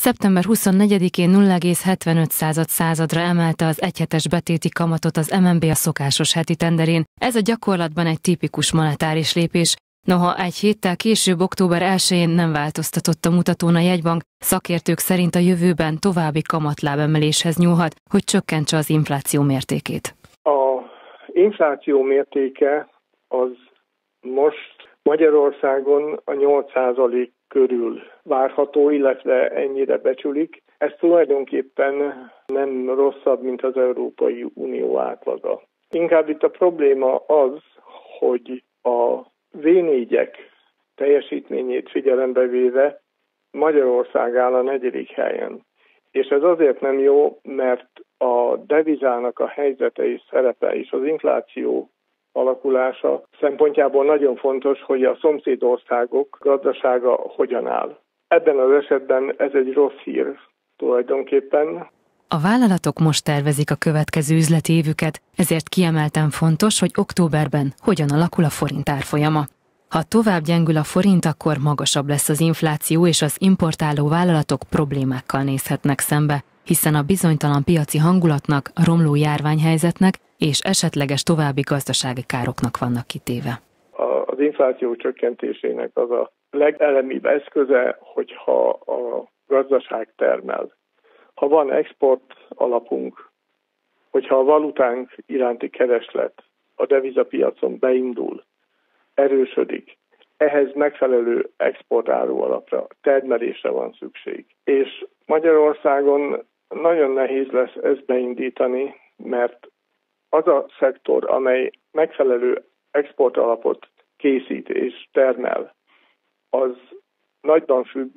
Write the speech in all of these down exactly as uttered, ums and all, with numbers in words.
szeptember huszonnegyedikén nulla egész hetvenöt századra emelte az egyhetes betéti kamatot az em en bé a szokásos heti tenderén. Ez a gyakorlatban egy tipikus monetáris lépés. Noha egy héttel később, október elsején nem változtatott a mutatón a jegybank, szakértők szerint a jövőben további kamatlábemeléshez nyúlhat, hogy csökkentse az infláció mértékét. Az infláció mértéke az most Magyarországon a nyolc százalék körül várható, illetve ennyire becsülik. Ez tulajdonképpen nem rosszabb, mint az Európai Unió átlaga. Inkább itt a probléma az, hogy a vé négyek teljesítményét figyelembe véve Magyarország áll a negyedik helyen. És ez azért nem jó, mert a devizának a helyzete és szerepe és az infláció alakulása szempontjából nagyon fontos, hogy a szomszédországok gazdasága hogyan áll. Ebben az esetben ez egy rossz hír tulajdonképpen. A vállalatok most tervezik a következő üzleti évüket, ezért kiemelten fontos, hogy októberben hogyan alakul a forint árfolyama. Ha tovább gyengül a forint, akkor magasabb lesz az infláció, és az importáló vállalatok problémákkal nézhetnek szembe, hiszen a bizonytalan piaci hangulatnak, a romló járványhelyzetnek és esetleges további gazdasági károknak vannak kitéve. Az infláció csökkentésének az a legelemibb eszköze, hogyha a gazdaság termel. Ha van export alapunk, hogyha a valutánk iránti kereslet a devizapiacon beindul, erősödik, ehhez megfelelő exportáru alapra, termelésre van szükség. És Magyarországon nagyon nehéz lesz ezt beindítani, mert az a szektor, amely megfelelő exportalapot készít és termel, az nagyban függ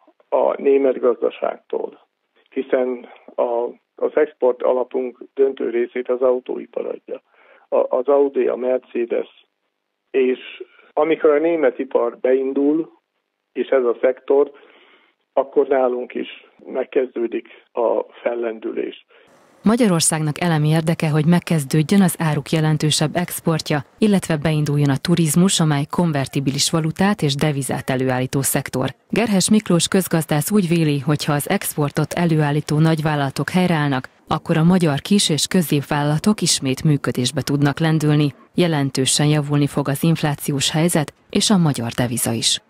a német gazdaságtól, hiszen a, az export alapunk döntő részét az autóipar adja. A, az Audi, a Mercedes, és amikor a német ipar beindul, és ez a szektor, akkor nálunk is megkezdődik a fellendülés. Magyarországnak elemi érdeke, hogy megkezdődjön az áruk jelentősebb exportja, illetve beinduljon a turizmus, amely konvertibilis valutát és devizát előállító szektor. Gerhes Miklós közgazdász úgy véli, hogy ha az exportot előállító nagyvállalatok helyreállnak, akkor a magyar kis- és középvállalatok ismét működésbe tudnak lendülni. Jelentősen javulni fog az inflációs helyzet és a magyar deviza is.